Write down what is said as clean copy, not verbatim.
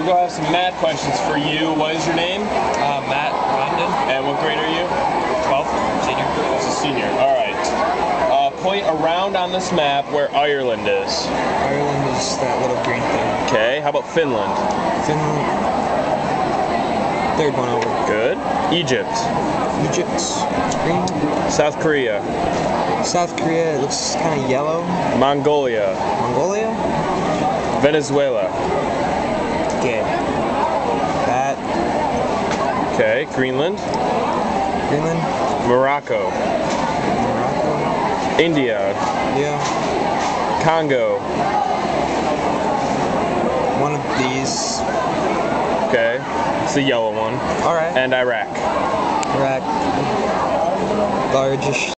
we'll go have some math questions for you. What is your name? Matt Rondon. And what grade are you? 12th. Senior. It's a senior. All right. Point around on this map where Ireland is. Ireland is that little green thing. Okay. How about Finland? Finland. Third one over. Good. Egypt. Egypt. Green. South Korea. South Korea, it looks kind of yellow. Mongolia. Mongolia? Venezuela. Okay. That. Okay. Greenland. Greenland. Morocco. Morocco. India. Yeah. Congo. One of these. Okay. It's the yellow one. Alright. And Iraq. Iraq. Largest.